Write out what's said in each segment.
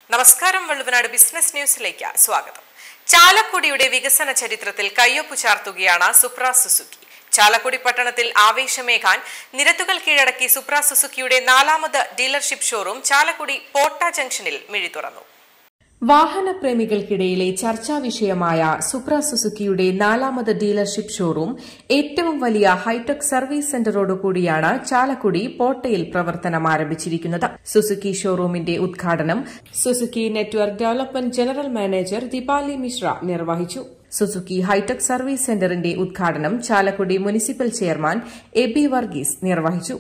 നമസ്കാരം. വള്ളുവനാട് ബിസിനസ് ന്യൂസിലേക്ക് സ്വാഗതം. ചാലക്കുടിയുടെ വികസന ചരിത്രത്തിൽ കയ്യൊപ്പു ചാർത്തുകയാണ് സുപ്ര സുസുക്കി. ചാലക്കുടി പട്ടണത്തിൽ ആവേശമേകാൻ നിരത്തുകൾ കീഴടക്കി സുപ്ര സുസുക്കിയുടെ 4ാമത് ഡീലർഷിപ്പ് ഷോറൂം ചാലക്കുടി പോട്ട ജംഗ്ഷനിൽ മിഴി തുറന്നു. വാഹനപ്രേമികൾക്കിടയിലെ ചർച്ചാ വിഷയമായ സുപ്ര സുസുക്കിയുടെ 4ാമത് ഡീലർഷിപ്പ് ഷോറൂം ഏറ്റവും വലിയ ഹൈടെക് സർവീസ് സെന്ററോടുകൂടിയാണ് ചാലക്കുടി പോട്ടയിൽ പ്രവർത്തനം ആരംഭിച്ചിരിക്കുന്നത്. സുസുക്കി ഷോറൂമിന്റെ ഉദ്ഘാടനം Suzuki network development general manager Deepali Mishra നിർവഹിച്ചു. സുസുക്കി ഹൈടെക് സർവീസ് സെന്ററിന്റെ ഉദ്ഘാടനം ചാലക്കുടി മുനിസിപ്പൽ ചെയർമാൻ എബി വർഗീസ് നിർവഹിച്ചു.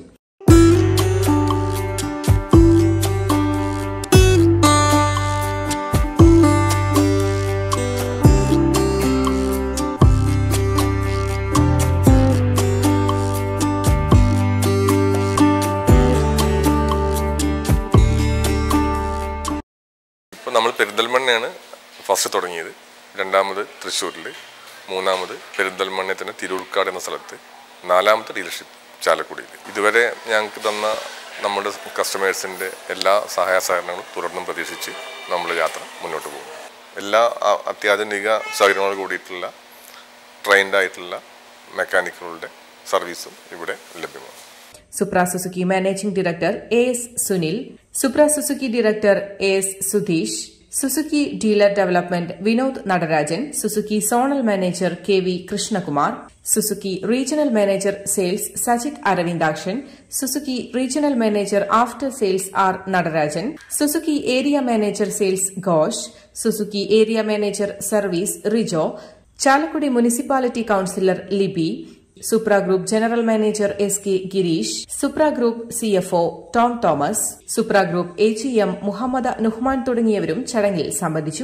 നമ്മൾ പെരിന്തൽമണ്ണയാണ് ഫസ്റ്റ് തുടങ്ങിയത്, 2ാമത് തൃശ്ശൂരിൽ, 3ാമത് പെരിന്തൽമണ്ണ തന്നെ തിരൂർക്കാട് എന്ന സ്ഥലത്ത്, 4ാമത്തെ ഡീലർഷിപ്പ് ചാലക്കുടിയിൽ. ഇതുവരെ ഞങ്ങൾക്ക് തന്ന നമ്മുടെ കസ്റ്റമേഴ്സിൻ്റെ എല്ലാ സഹായ സഹകരണങ്ങളും തുടർന്നും പ്രതീക്ഷിച്ച് നമ്മൾ യാത്ര മുന്നോട്ട് പോകും. എല്ലാ അത്യാധുനിക സൗകര്യങ്ങളോട് കൂടിയിട്ടുള്ള ട്രെയിൻഡായിട്ടുള്ള മെക്കാനിക്കുകളുടെ സർവീസും ഇവിടെ ലഭ്യമാണ്. Supra Suzuki managing director S Sunil, Supra Suzuki director S Sudheesh, Suzuki dealer development Vinod Natarajan, Suzuki zonal manager K V. Krishnakumar, Suzuki regional manager sales Sajith Aravindakshan, Suzuki regional manager after sales R Natarajan, Suzuki area manager sales Ghosh, Suzuki area manager service Rijo, Chalakudy municipality councillor Libi, Supra group general manager S K Girish, Supra group CFO Tom Thomas, Supra group AGM Muhammad Nuhman തുടങ്ങിയവരും ചടങ്ങിൽ സംബന്ധിച്ചു.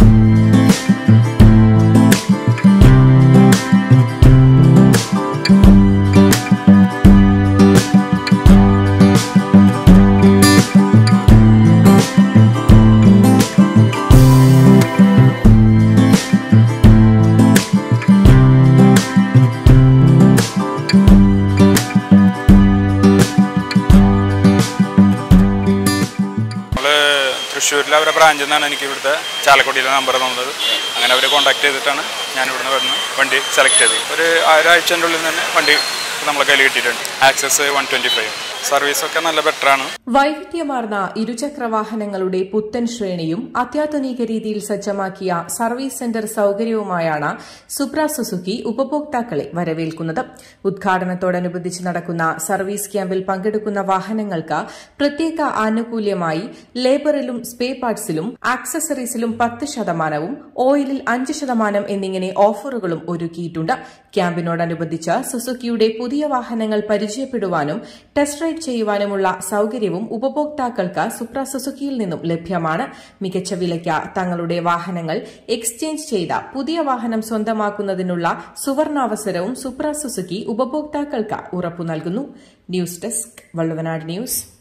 തൃശ്ശൂരിലെ അവരുടെ ബ്രാഞ്ചിൽ നിന്നാണ് എനിക്ക് ഇവിടുത്തെ ചാലക്കുടിയിലെ നമ്പർ തന്നത്. അങ്ങനെ അവരെ കോൺടാക്ട് ചെയ്തിട്ടാണ് ഞാൻ ഇവിടുന്ന് വരുന്ന വണ്ടി സെലക്ട് ചെയ്തത്. ഒരു ഒരാഴ്ചൻ്റെ ഉള്ളിൽ തന്നെ വണ്ടി നമ്മളെ കയ്യിൽ കിട്ടിയിട്ടുണ്ട്. ആക്സസ് 125 സർവീസൊക്കെ നല്ല ബെറ്ററാണ്. വൈവിധ്യമാർന്ന ഇരുചക്ര വാഹനങ്ങളുടെ പുത്തൻ ശ്രേണിയും അത്യാധുനിക രീതിയിൽ സജ്ജമാക്കിയ സർവീസ് സെന്റർ സൌകര്യവുമായാണ് സുപ്ര സുസുക്കി ഉപഭോക്താക്കളെ വരവേൽക്കുന്നത്. ഉദ്ഘാടനത്തോടനുബന്ധിച്ച് നടക്കുന്ന സർവീസ് ക്യാമ്പിൽ പങ്കെടുക്കുന്ന വാഹനങ്ങൾക്ക് പ്രത്യേക ആനുകൂല്യമായി ലേബറിലും സ്പേ പാർട്സിലും ആക്സസറീസിലും 10%, ഓയിലിൽ 5% എന്നിങ്ങനെ ഓഫറുകളും ഒരുക്കിയിട്ടുണ്ട്. ക്യാമ്പിനോടനുബന്ധിച്ച് സുസുക്കിയുടെ പുതിയ വാഹനങ്ങൾ പരിചയപ്പെടുവാനും ടെസ്റ്റ് റൈഡ് ചെയ്യുവാനുമുള്ള സൌകര്യവും ഉപഭോക്താക്കൾക്ക് സുപ്ര സുസുക്കിയിൽ നിന്നും ലഭ്യമാണ്. മികച്ച വിലയ്ക്ക് തങ്ങളുടെ വാഹനങ്ങൾ എക്സ്ചേഞ്ച് ചെയ്ത പുതിയ വാഹനം സ്വന്തമാക്കുന്നതിനുള്ള സുവർണാവസരവും സുപ്ര സുസുക്കി ഉപഭോക്താക്കൾക്ക് ഉറപ്പു നൽകുന്നു. News desk, Valluvanad news.